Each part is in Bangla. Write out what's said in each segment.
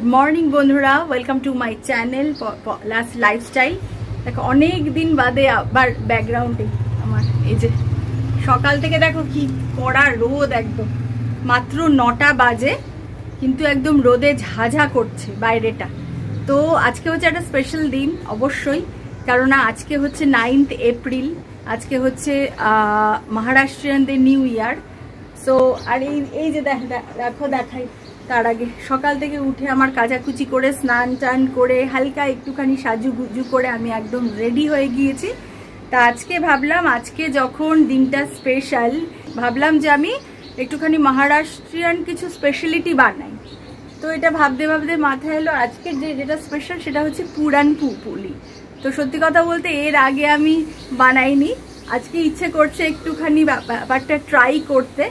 মর্নিং বন্ধুরা, welcome to my channel Palash lifestyle. দেখো অনেক দিন বাদে আবার ব্যাকগ্রাউন্ডে আমার এই যে সকাল থেকে দেখো কি কড়া রোদ, একদম মাত্র 9টা বাজে কিন্তু একদম রোদে ঝাঝা করছে বাইরেটা। তো আজকে হচ্ছে একটা স্পেশাল দিন অবশ্যই, কারণ আজকে হচ্ছে 9th এপ্রিল, আজকে হচ্ছে মহারাষ্ট্রিয়ানদের নিউ ইয়ার। সো আর এই যে দেখো দেখাই, তার আগে সকাল থেকে উঠে আমার কাচাকুচি করে স্নান টান করে হালকা একটুখানি সাজুগুজু করে আমি একদম রেডি হয়ে গিয়েছি। তা আজকে ভাবলাম, আজকে যখন দিনটা স্পেশাল, ভাবলাম যে আমি একটুখানি মহারাষ্ট্রিয়ান কিছু স্পেশালিটি বানাই। তো এটা ভাবতে ভাবতে মাথায় এলো আজকে যেটা স্পেশাল সেটা হচ্ছে পুলি। তো সত্যি কথা বলতে এর আগে আমি বানাইনি, আজকে ইচ্ছে করছে একটুখানি ব্যাপারটা ট্রাই করতে।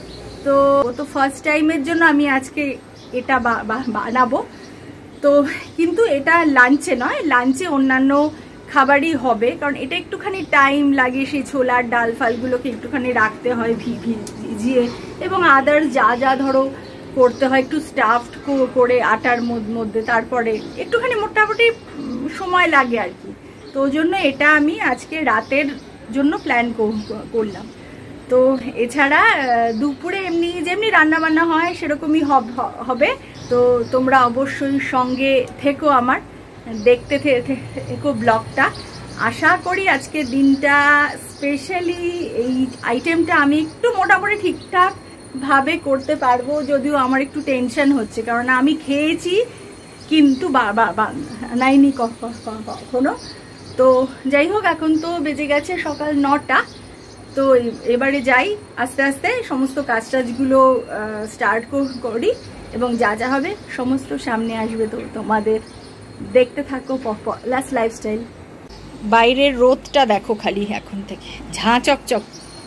তো ফার্স্ট টাইমের জন্য আমি আজকে এটা বানাবো। তো কিন্তু এটা লাঞ্চে নয়, লাঞ্চে অন্যান্য খাবারই হবে, কারণ এটা একটুখানি টাইম লাগে, সেই ছোলার ডাল ফালগুলোকে একটুখানি রাখতে হয় ভিজিয়ে, এবং আদার্স যা যা ধরো করতে হয় একটু স্টাফড করে আটার মধ্যে, তারপরে একটুখানি মোটামুটি সময় লাগে আর কি। তো ওই জন্য এটা আমি আজকে রাতের জন্য প্ল্যান করলাম। তো এছাড়া দুপুরে এমনি যেমনি রান্নাবান্না হয় সেরকমই হবে। তো তোমরা অবশ্যই সঙ্গে থেকো, আমার দেখতে থেকো ব্লগটা। আশা করি আজকে দিনটা স্পেশালি এই আইটেমটা আমি একটু মোটামুটি ঠিকঠাক ভাবে করতে পারবো, যদিও আমার একটু টেনশন হচ্ছে, কারণ আমি খেয়েছি কিন্তু বানাইনি কখনো। তো যাই হোক, এখন তো বেজে গেছে সকাল 9টা। তো এবারে যাই, আস্তে আস্তে সমস্ত কাজটাজগুলো স্টার্ট করি, এবং যা যা হবে সমস্ত সামনে আসবে। তো তোমাদের দেখতে থাকো পলাশ লাইফস্টাইল। বাইরের রোদটা দেখো খালি এখন থেকে ঝাঁ চকচক।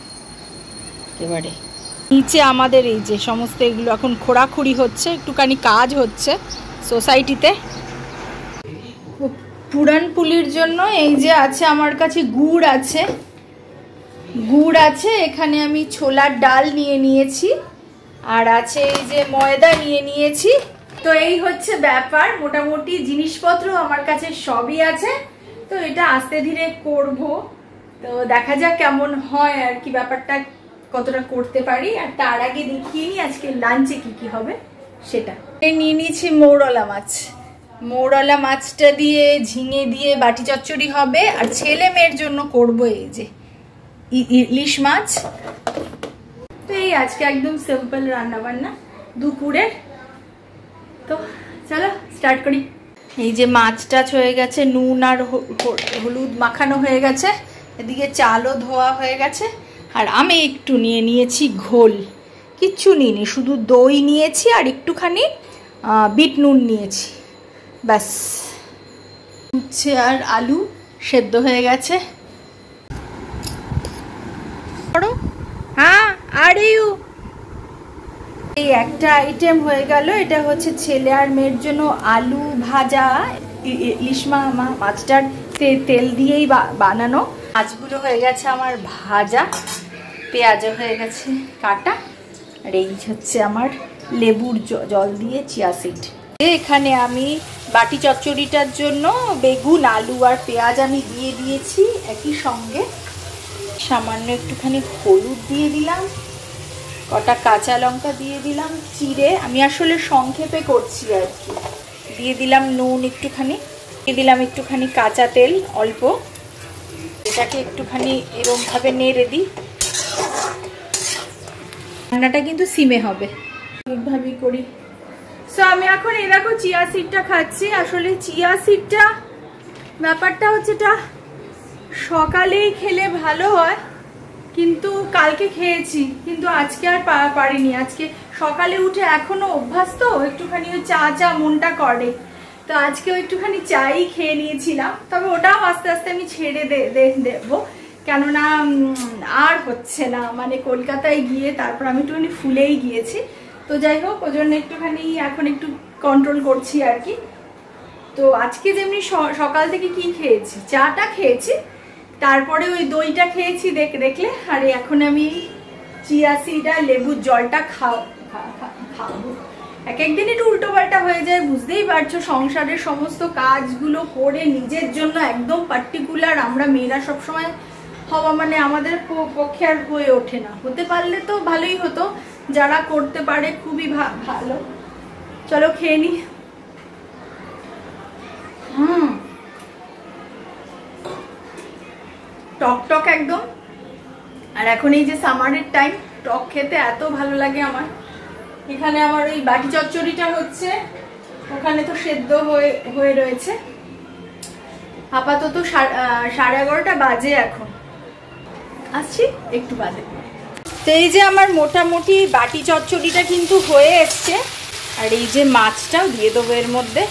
এবারে নিচে আমাদের এই যে সমস্ত এগুলো এখন খোঁড়াখুড়ি হচ্ছে, একটুখানি কাজ হচ্ছে সোসাইটিতে। পুলির জন্য এই যে আছে আমার কাছে গুড় আছে, এখানে আমি ছোলার ডাল নিয়ে নিয়েছি, আর আছে এই যে ময়দা নিয়ে নিয়েছি। তো এই হচ্ছে ব্যাপার, মোটামুটি জিনিসপত্র আমার কাছে সবই আছে। তো এটা আস্তে ধীরে করব, তো দেখা যাক কেমন হয় আর কি, ব্যাপারটা কতটা করতে পারি। আর তার আগে দেখিয়ে নিই আজকে লাঞ্চে কি হবে সেটা। নিয়ে নিয়েছি মৌরলা মাছটা দিয়ে ঝিঙে দিয়ে বাটি চচ্চড়ি হবে, আর ছেলে মেয়ের জন্য করব এই যে ইলিশ মাছ। তো এই আজকে একদম সিম্পল রান্না বান্না দুপুরের। তো চলো স্টার্ট করি। এই যে মাছটা হয়ে গেছে, নুন আর হলুদ মাখানো হয়ে গেছে, এদিকে চালও ধোয়া হয়ে গেছে। আর আমি একটু নিয়ে নিয়েছি ঘোল, কিচ্ছু নিইনি, শুধু দই নিয়েছি আর একটুখানি বিট নুন নিয়েছি, ব্যাস। উচ্ছে আর আলু সেদ্ধ হয়ে গেছে। হ্যাঁ, আর এই একটা আইটেম হয়ে গেল। এটা হচ্ছে ছেলে আর মেয়ের জন্য আলু ভাজা, ইলিশ মাছটার তেল দিয়েই বানানো। মাছগুলো হয়ে গেছে আমার ভাজা, পেঁয়াজও হয়ে গেছে কাটা, আর এই হচ্ছে আমার লেবুর জল দিয়ে চিয়া সিড। এখানে আমি বাটি চচ্চড়িটার জন্য বেগুন, আলু আর পেঁয়াজ আমি দিয়ে দিয়েছি একই সঙ্গে। সামান্য একটুখানি হলুদ দিয়ে দিলাম, কটা কাঁচা লঙ্কা দিয়ে দিলাম চিড়ে, আমি আসলে সংক্ষেপে করছি আর কি। দিয়ে দিলাম নুন একটুখানি, দিয়ে দিলাম একটুখানি কাঁচা তেল অল্প। এটাকে একটুখানি এরকমভাবে নেড়ে দিই। রান্নাটা কিন্তু সিমে হবে, এইভাবেই করি। সো আমি এখন এরকম চিয়া সিডটা খাচ্ছি। আসলে চিয়া সিডটা ব্যাপারটা হচ্ছে এটা সকালেই খেলে ভালো হয়, কিন্তু কালকে খেয়েছি, কিন্তু আজকে আর পারিনি। আজকে সকালে উঠে এখনো অভ্যাস, তো একটুখানি ওই চা মনটা করে, তো আজকেও একটুখানি চাই খেয়ে নিয়েছিলাম। তবে ওটাও আস্তে আস্তে আমি ছেড়ে দেবো, কেননা আর হচ্ছে না, মানে কলকাতায় গিয়ে তারপর আমি একটুখানি ফুলেই গিয়েছি। তো যাই হোক, ওই জন্য একটুখানি এখন একটু কন্ট্রোল করছি আর কি। তো আজকে যেমনি সকাল থেকে কি খেয়েছি, চাটা খেয়েছি, তারপরে ওই দইটা খেয়েছি দেখলে, আর এখন আমি চিয়া সিড আর লেবুর জলটা খাবো। এক একদিন একটু উল্টো পাল্টা হয়ে যায়, বুঝতেই পারছো সংসারের সমস্ত কাজগুলো করে নিজের জন্য একদম পার্টিকুলার আমরা মেয়েরা সবসময় হওয়া মানে আমাদের পক্ষে আর হয়ে ওঠে না। হতে পারলে তো ভালোই হতো, যারা করতে পারে খুবই ভালো। চলো খেয়ে নি। টক টক একদম। আর এখন এই যে সামারের টাইম, টক খেতে এত ভালো লাগে আমার। এখানে আমার ওই বাটি চচ্চড়িটা হচ্ছে, ওখানে তো সেদ্ধ হয়ে রয়েছে। আপাতত 11:30 বাজে, এখন আসছি একটু বাদে। তো এই যে আমার মোটামুটি বাটি চচ্চড়িটা কিন্তু হয়ে এসছে, আর এই যে মাছটাও দিয়ে দেবো এর মধ্যে।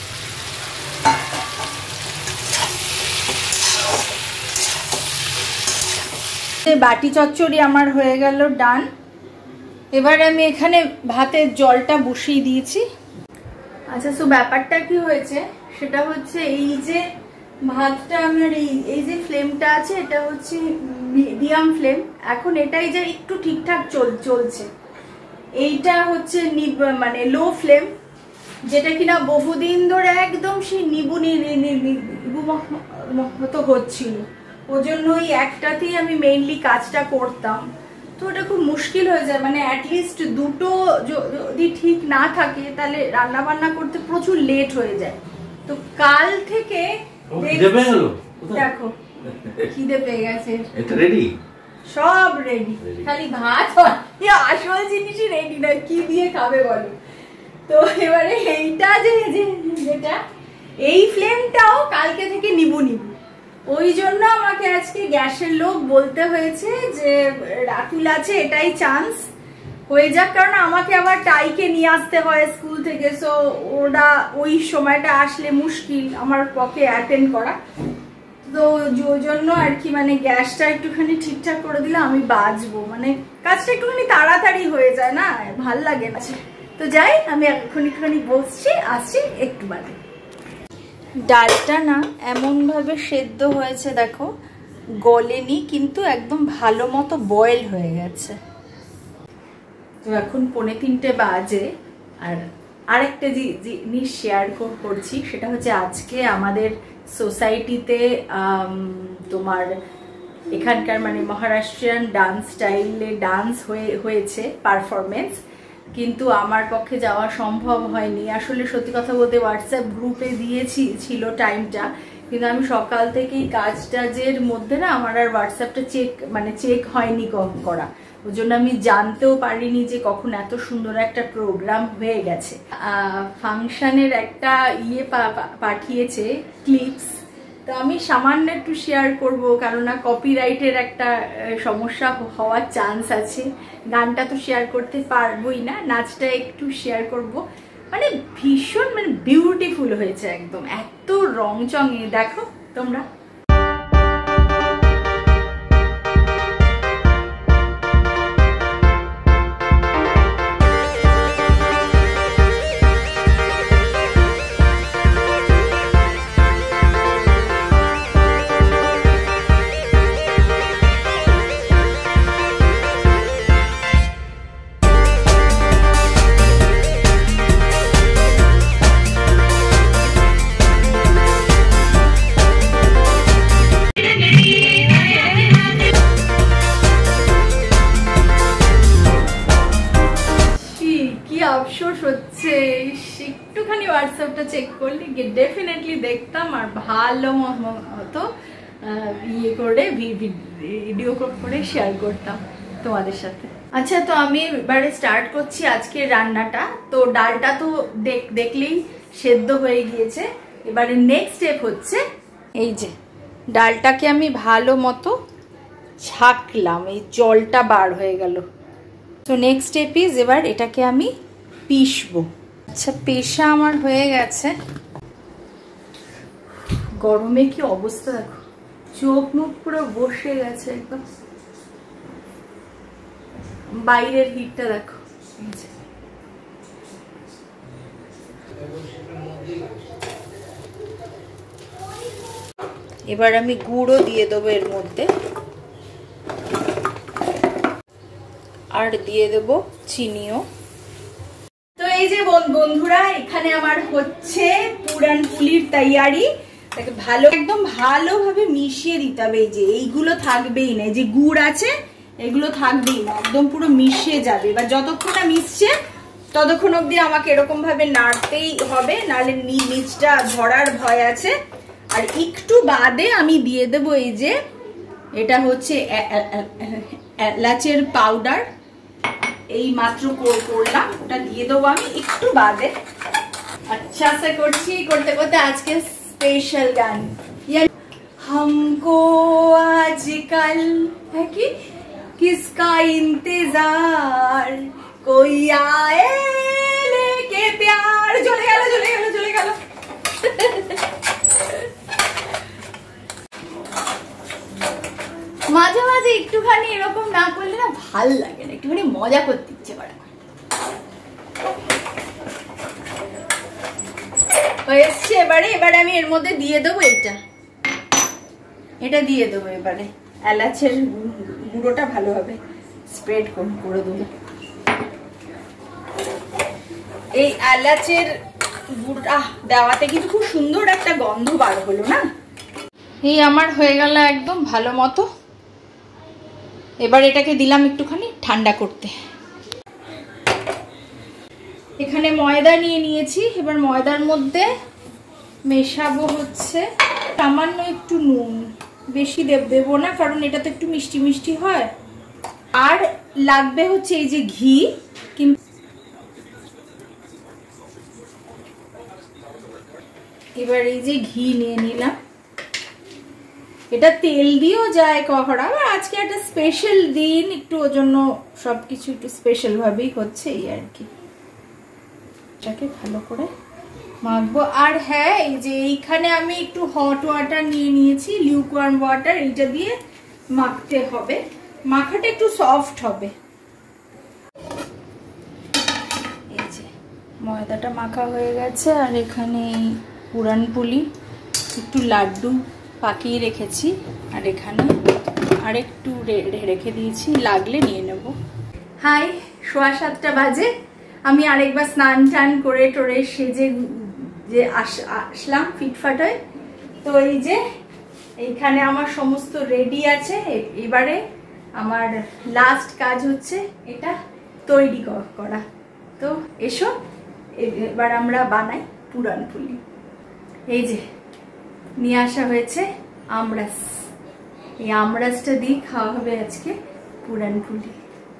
বাটি চচ্চড়ি আমার হয়ে গেল ডান। এবার আমি এখানে ভাতের জলটা বসিয়ে দিয়েছি। আচ্ছা, সো ব্যাপারটা কি হয়েছে সেটা হচ্ছে এই যে ভাতটা আমার এই যে ফ্লেমটা আছে এটা হচ্ছে মিডিয়াম ফ্লেম, এখন এটাই যে একটু ঠিকঠাক চলছে। এইটা হচ্ছে মানে লো ফ্লেম, যেটা কিনা বহুদিন ধরে একদম সেই নিবু মতো হচ্ছিল। ওই জন্য ওই একটাতেই আমি মেইনলি কাজটা করতাম, তো ওটা খুব মুশকিল হয়ে যায়। মানে অ্যাটলিস্ট দুটো যদি ঠিক না থাকে তাহলে রান্না বান্না করতে প্রচুর লেট হয়ে যায়। তো কাল থেকে দেখো খিদে পেয়ে গেছে, সব রেডি, খালি ভাত আসল জিনিসই রেডি নয়, কি দিয়ে খাবে বলো। তো এবারে এইটা যেটা এই ফ্লেমটাও কালকে থেকে নিবু, ওই জন্য আমাকে আজকে গ্যাসের লোক বলতে হয়েছে যে রাতুল আছে, এটাই চান্স হয়ে যাক, কারণ আমাকে আবার টাইকে নিয়ে আসতে হয় স্কুল থেকে। সো ওরা ওই সময়টা আসলে মুশকিল আমার পক্ষে অ্যাটেন্ড করা, তো ওই জন্য আর কি মানে গ্যাসটা একটুখানি ঠিকঠাক করে দিলে আমি বাঁচবো, মানে কাজটা একটুখানি তাড়াতাড়ি হয়ে যায় না, ভাল লাগে না। তো যাই, আমি এখনই বসছি, আসছি একটু বাদে। ডালটা না এমনভাবে সেদ্ধ হয়েছে দেখো, গলেনি কিন্তু একদম ভালো মতো বয়েল হয়ে গেছে। তো এখন 2:45 বাজে, আর আরেকটা জিনিস শেয়ার করছি, সেটা হচ্ছে আজকে আমাদের সোসাইটিতে তোমার এখানকার মানে মহারাষ্ট্রিয়ান ডান্স স্টাইলে ডান্স হয়েছে পারফরমেন্স, কিন্তু আমার পক্ষে যাওয়া সম্ভব হয়নি। আসলে সত্যি কথা বলতে হোয়াটসঅ্যাপ গ্রুপে ছিল টাইমটা, কিন্তু আমি সকাল থেকেই কাজটাজের মধ্যে না আমার আর হোয়াটসঅ্যাপটা চেক হয়নি করা, ওই জন্য আমি জানতেও পারিনি যে কখন এত সুন্দর একটা প্রোগ্রাম হয়ে গেছে। ফাংশনের একটা পাঠিয়েছে ক্লিপস, তো আমি সামান্য একটু শেয়ার করব, কেননা কপিরাইটের একটা সমস্যা হওয়ার চান্স আছে। গানটা তো শেয়ার করতে পারবোই না, নাচটা একটু শেয়ার করব। মানে ভীষণ মানে বিউটিফুল হয়েছে একদম, এত রংচঙে দেখো তোমরা। আফসোস হচ্ছে, একটুখানি হোয়াটসঅ্যাপটা চেক করলে ডেফিনেটলি দেখতাম আর ভালো মতো ইয়ে করে ভিডিও করে শেয়ার করতাম তোমাদের সাথে। আচ্ছা, তো আমি এবারে স্টার্ট করছি আজকে রান্নাটা। তো ডালটা তো দেখলেই সেদ্ধ হয়ে গিয়েছে। এবারে নেক্সট স্টেপ হচ্ছে এই যে ডালটাকে আমি ভালো মতো ছাকলাম, এই জলটা বার হয়ে গেল। তো নেক্সট স্টেপ ইজ এবার এটাকে আমি পিষবো। আচ্ছা, পেশা আমার হয়ে গেছে। গরমে কি অবস্থা দেখো, চোখ মুখ পুরো বসে গেছে একদম, বাইরের হিটটা দেখো। এবার আমি গুঁড়ো দিয়ে দেবো এর মধ্যে, আর দিয়ে দেবো চিনিও। তো এই এই যে বন্ধুরা, এখানে আমার হচ্ছে পুরান পুলির তৈয়ারি। ভালো একদম ভালোভাবে মিশিয়ে দিতে হবে। এই যে এইগুলো থাকবেই না, যে গুড় আছে এগুলো থাকবেই না, একদম পুরো মিশিয়ে যাবে। এবার যতক্ষণ না মিশছে ততক্ষণ অবধি আমাকে এরকম ভাবে নাড়তেই হবে, নাহলে নিচটা ঝরার ভয় আছে। আর একটু বাদে আমি দিয়ে দেবো এই যে এটা হচ্ছে এলাচের পাউডার, এই মাত্র করলাম, ওটা দিয়ে দেবো আমি একটু বাদে। আচ্ছা সে করছি, করতে করতে আজকে স্পেশাল গান। हमको आजकल है कि किसका इंतजार, कोई आए लेके प्यार। चले गেল চলে গেল চলে গেল। মাঝে মাঝে একটুখানি এরকম না করলে না ভাল লাগে না, একটুখানি মজা করতে ইচ্ছে করে। হয়েছে এবারে আমি এর মধ্যে দিয়ে দেবো এটা দিয়ে দেবো এবারে এলাচের গুঁড়োটা ভালোভাবে স্প্রেড করে দেবো। এই এলাচের গুঁড়োটা দেওয়াতে কিন্তু খুব সুন্দর একটা গন্ধ বার হলো না। এই আমার হয়ে গেল একদম ভালো মতো। এবার এটাকে দিলাম একটুখানি ঠান্ডা করতে। এখানে ময়দা নিয়ে নিয়েছি, এবার ময়দার মধ্যে মেশাবো হচ্ছে সামান্য একটু নুন, বেশি দেবো না কারণ এটা তো একটু মিষ্টি মিষ্টি হয়। আর লাগবে হচ্ছে এই যে ঘি, কিন্তু এবার এই যে ঘি নিয়ে নিলাম, এটা তেল দিয়েও যায় কখনো, আজকে একটা স্পেশাল দিন, একটু ওর জন্য সবকিছু একটু স্পেশাল ভাবেই হচ্ছে এই আর কি। এটাকে ভালো করে মাখবো। আর হ্যাঁ, এই যে এইখানে আমি একটু হট ওয়াটার নিয়ে নিয়েছি, লিউকওয়ার্ম ওয়াটার, এইটা দিয়ে মাখতে হবে, মাখাটা একটু সফট হবে। এই যে ময়দাটা মাখা হয়ে গেছে, আর এখানে পুরান পুলি একটু লাড্ডু পাকিয়ে রেখেছি, আর এখানে আরেকটু রেখে দিয়েছি, লাগলে নিয়ে নেব। হাই, 7:15 বাজে। আমি আরেকবার স্নান টান করে টোরে সেজে যে আসলাম ফিটফাট হয়ে। তো এই যে এইখানে আমার সমস্ত রেডি আছে। এবারে আমার লাস্ট কাজ হচ্ছে এটা তৈরি করা। তো এসো এবার আমরা বানাই পুরান পুলি। এই যে নিয়ে আসা হয়েছে আমরাস, এই আমরাসটা দিয়ে খাওয়া হবে আজকে পুরান পুলি।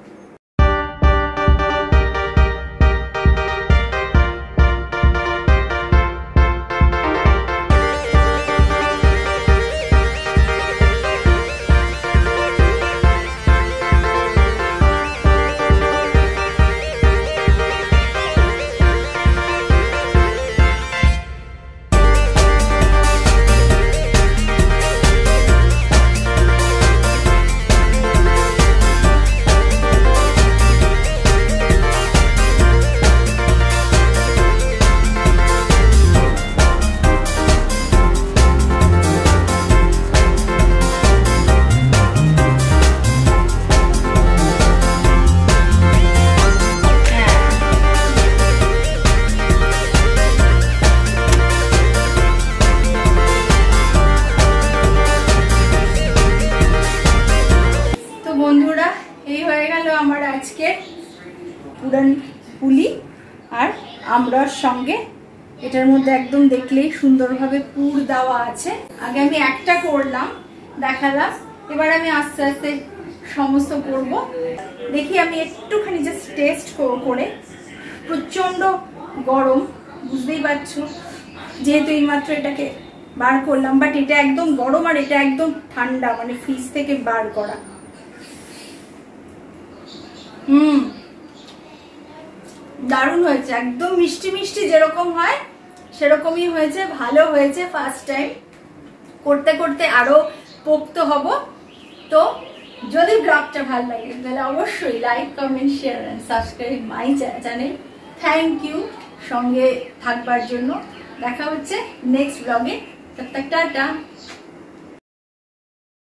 বন্ধুরা, এই হয়ে গেল আমার আজকে পুরান পুলি আর আমরার সঙ্গে। এটার মধ্যে একদম দেখলেই সুন্দরভাবে পুর দেওয়া আছে। আগে আমি একটা করলাম, দেখালাম, এবার আমি আস্তে আস্তে সমস্ত করব। দেখি আমি একটুখানি জাস্ট টেস্ট করে। প্রচন্ড গরম, বুঝতেই পারছো, যেহেতু এইমাত্র এটাকে বার করলাম, বাট এটা একদম গরম আর এটা একদম ঠান্ডা, মানে ফ্রিজ থেকে বার করা। দারুণ হয়েছে, একদম মিষ্টি মিষ্টি যেরকম হয় সেরকমই হয়েছে, ভালো হয়েছে। ফার্স্ট টাইম করতে করতে আরো পোক্ত হব। তো যদি ব্লগটা ভালো লাগে তাহলে অবশ্যই like, comment, share and subscribe my channel. Thank you সঙ্গে থাকবার জন্য। দেখা হচ্ছে নেক্সট ব্লগে। তব তক টাটা।